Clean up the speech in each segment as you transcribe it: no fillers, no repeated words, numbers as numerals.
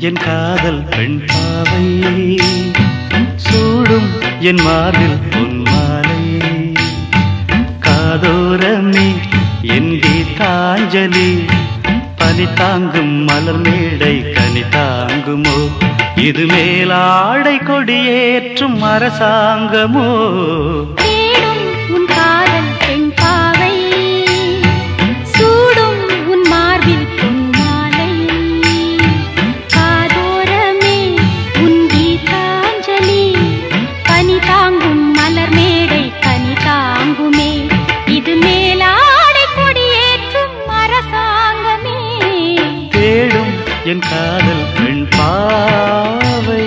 என் காதல் பெண் பாவை சூடும் என் மார்பில் பொன்மாலை காதோரமே என் கீதாஞ்சலி பனி தாங்கும் மலர் மேடை கனி தாங்குமோ இது மேலாடை கொடியேற்றும் அரசாங்கமோ தேடும் உன் காதல் பெண் பாவை சூடும் உன் மார்பில் பொன்மாலை காதோரமே உன் கீதாஞ்சலி பனி தாங்கும் மலர் மேடை கனி தாங்குமே இது மேலாடை கொடியேற்றும் அரசாங்கமே தேடும் என் காதல் பெண் பாவை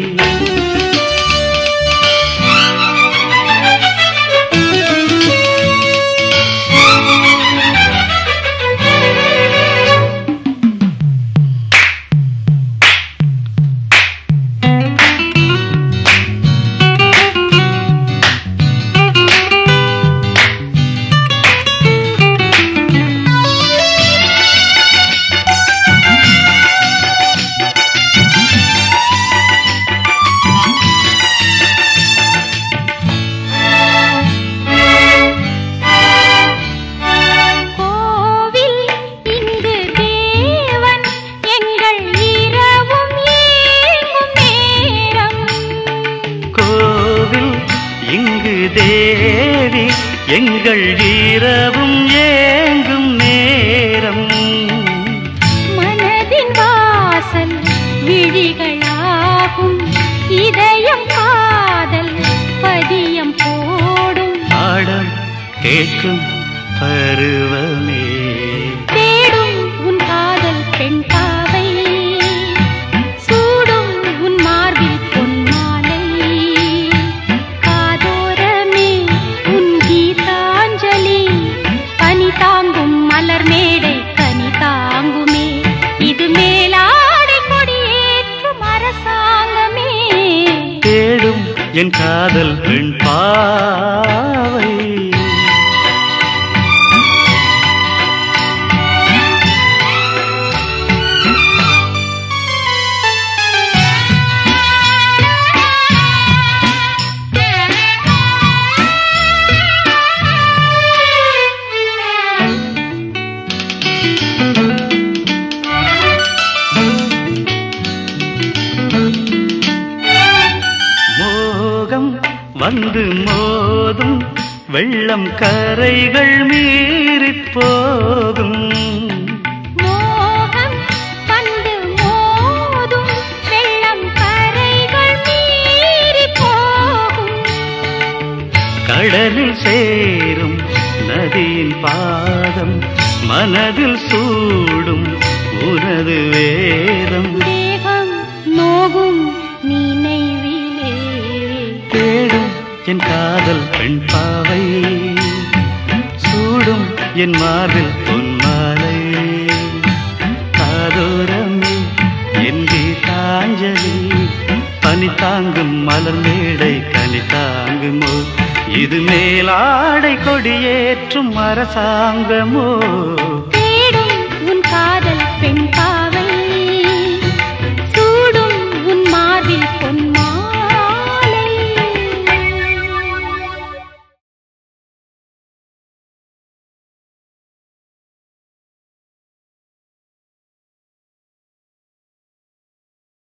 தேவி எங்கள் இரவும் ஏங்கும் நேரம் மனதின் வாசல் விழிகளாகும் இதயம் காதல் பதியம் போடும் ஆடம் கேட்கும் பருவமே தேடும் உன் காதல் பெண் பாவை சூடும் உன் மார்பில் பொன்மாலை தாங்கும் மலர் மேடை கனி தாங்குமே இது மேலாடை கொடியேற்றும் அரசாங்கமே தேடும் என் காதல் பெண் பாவை வந்து மோதும் வெள்ளம் கரைகள் மீறிப் போகும் மோகம் வந்து மோதும் வெள்ளம் கரைகள் மீறிப் போகும் கடலில் சேரும் நதியின் பாதம் மனதில் சூடும் உனது வேதம் தேகம் நோகும் நினைவிலே தேடும் என் காதல் பெண் பாவை சூடும் என் மார்பில் பொன்மாலை காதோரமே என் கீதாஞ்சலி பனி தாங்கும் மலர் மேடை கனி தாங்குமோ இது மேலாடை கொடியேற்றும் அரசாங்கமோ